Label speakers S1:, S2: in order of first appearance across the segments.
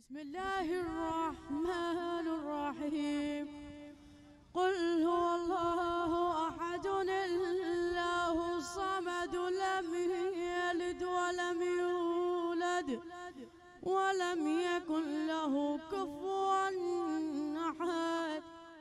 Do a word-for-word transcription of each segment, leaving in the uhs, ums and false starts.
S1: بسم الله الرحمن الرحيم. قل هو الله أحد الله الصمد لم يلد ولم يولد ولم يكن له كفوا أحد.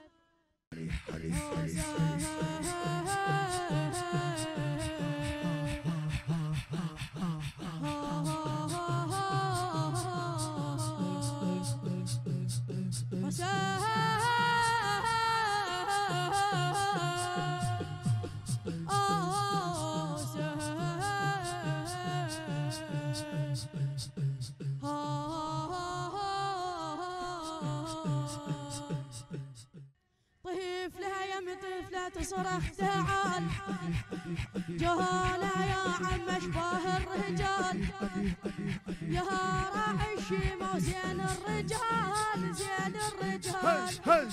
S1: طفلها يم طفلة تصرخ تعال جهالة يا عم اشباه الرجال يا راعي الشيمة وزين الرجال زين الرجال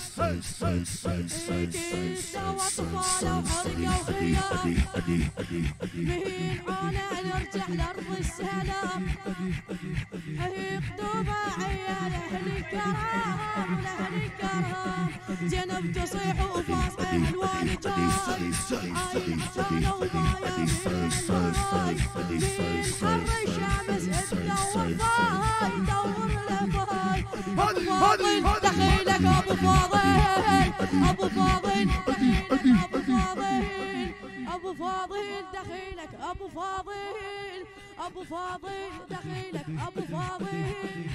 S1: ايدي سوى طفالة وحرقة وخيام مين عانى نرجع لأرض السلام هي قدومة عيال أهل الكرام أهل الكرام زينب تصيح وفاصل الوالدان عايل حسانة وما يمين المراي مين حر الشمس إلا وفاي دور الأفاي أبو فاضل دخيلك أبو فاضل أبو فاضل دخيلك أبو فاضل أبو فاضل دخيلك أبو فاضل أبو فاضل دخيلك أبو فاضل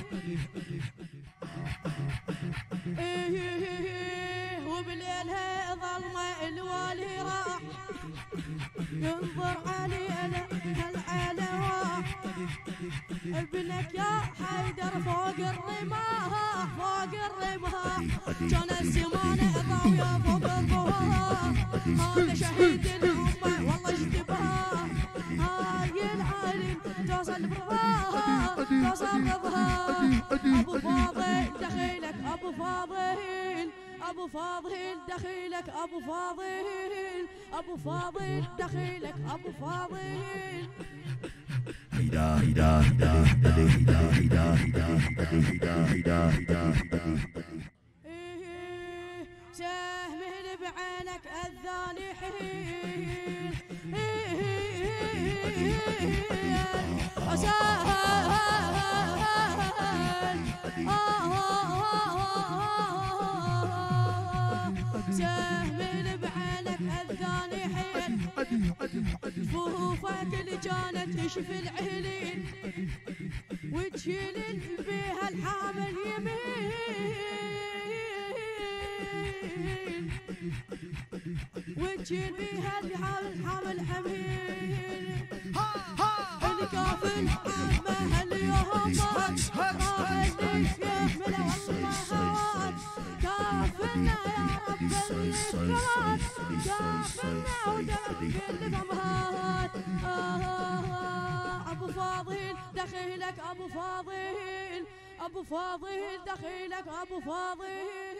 S1: إيه وبالليل هي ظلمة الوالي راح ينظر علينا هالعيلة راح ابنك يا حيدر فوق الرماح فوق الرماح كان الزمان ضاوية فوق الظهر هذا شهيد الأمة والله اشتباه هاي العالم توصل برضاها توصل برضاها أبو فاضل دخيلك أبو فاضل أبو فاضل دخيلك أبو فاضل أبو فاضل دخيلك أبو فاضل
S2: هيدا هيدا هيدا هيدا هيدا هيدا هيدا هيدا هيدا
S1: سهم بعينك الذاني حين سهم بعينك الذاني حين جفوفك اللي كانت تشفي العهلين وتشيل بيها الحامل يمين وتشيل بيها الحامل حمين الكافل عمه اليوم مات راهي يحمل والله هوات كافلنا يا رب الكرات كافلنا ودرب كل ضمهات أبو فاضل دخيلك أبو فاضل أبو فاضل دخيلك أبو فاضل